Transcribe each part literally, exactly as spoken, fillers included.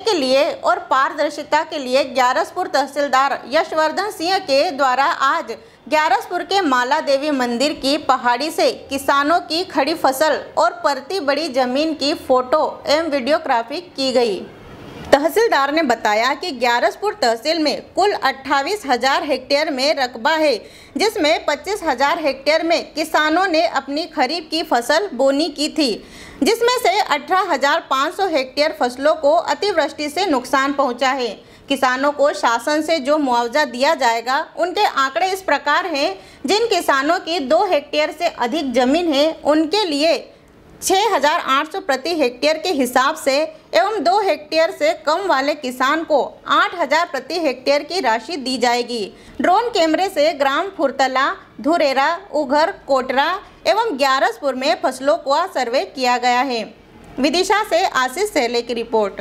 के लिए और पारदर्शिता के लिए ग्यारसपुर तहसीलदार यशवर्धन सिंह के द्वारा आज ग्यारसपुर के माला देवी मंदिर की पहाड़ी से किसानों की खड़ी फसल और परती बड़ी जमीन की फोटो एवं वीडियोग्राफी की गई। तहसीलदार ने बताया कि ग्यारसपुर तहसील में कुल अट्ठाईस हजार हेक्टेयर में रकबा है, जिसमें पच्चीस हजार हेक्टेयर में किसानों ने अपनी खरीफ की फसल बोनी की थी, जिसमें से अठारह हजार पाँच सौ हेक्टेयर फसलों को अतिवृष्टि से नुकसान पहुंचा है। किसानों को शासन से जो मुआवजा दिया जाएगा उनके आंकड़े इस प्रकार हैं। जिन किसानों की दो हेक्टेयर से अधिक जमीन है उनके लिए छः हजार आठ सौ प्रति हेक्टेयर के हिसाब से एवं दो हेक्टेयर से कम वाले किसान को आठ हजार प्रति हेक्टेयर की राशि दी जाएगी। ड्रोन कैमरे से ग्राम फुरतला, धुरेरा, उघर, कोटरा एवं ग्यारसपुर में फसलों का सर्वे किया गया है। विदिशा से आशीष सेले की रिपोर्ट।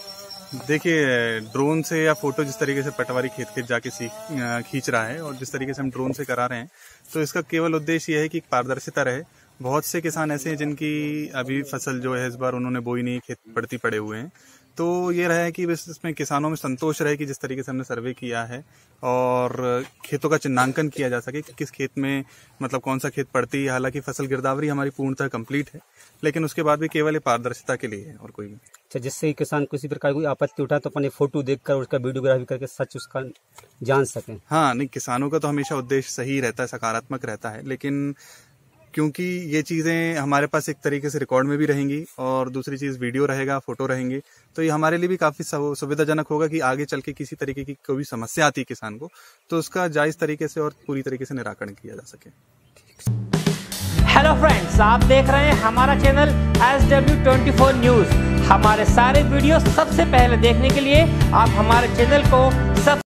देखिए, ड्रोन से या फोटो जिस तरीके से पटवारी खेत खेत जाके सीख खींच रहा है और जिस तरीके से हम ड्रोन से करा रहे हैं, तो इसका केवल उद्देश्य यह है कि पारदर्शिता रहे। बहुत से किसान ऐसे हैं जिनकी अभी फसल जो है इस बार उन्होंने बोई नहीं, खेत पड़ती पड़े हुए हैं, तो ये रहा है कि बस इसमें किसानों में संतोष रहे कि जिस तरीके से हमने सर्वे किया है और खेतों का चिन्हांकन किया जा सके कि किस खेत में मतलब कौन सा खेत पड़ती है। हालांकि फसल गिरदावरी हमारी पूर्णतः कंप्लीट है, लेकिन उसके बाद भी केवल पारदर्शिता के लिए है और कोई नहीं। अच्छा, जिससे किसान किसी प्रकार की आपत्ति उठाए तो अपने फोटो देखकर उसका वीडियोग्राफी करके सच उसका जान सकें। हाँ, नहीं, किसानों का तो हमेशा उद्देश्य सही रहता है, सकारात्मक रहता है, लेकिन क्योंकि ये चीज़ें हमारे पास एक तरीके से रिकॉर्ड में भी रहेंगी और दूसरी चीज़ वीडियो रहेगा, फोटो रहेंगे, तो ये हमारे लिए भी काफ़ी सुविधाजनक होगा कि आगे चल के किसी तरीके की कोई समस्या आती है किसान को तो उसका जायज़ तरीके से और पूरी तरीके से निराकरण किया जा सके। हेलो फ्रेंड्स, आप देख रहे हैं हमारा channel S W twenty four news. हमारे सारे वीडियो सबसे पहले देखने के लिए आप हमारे चैनल को सब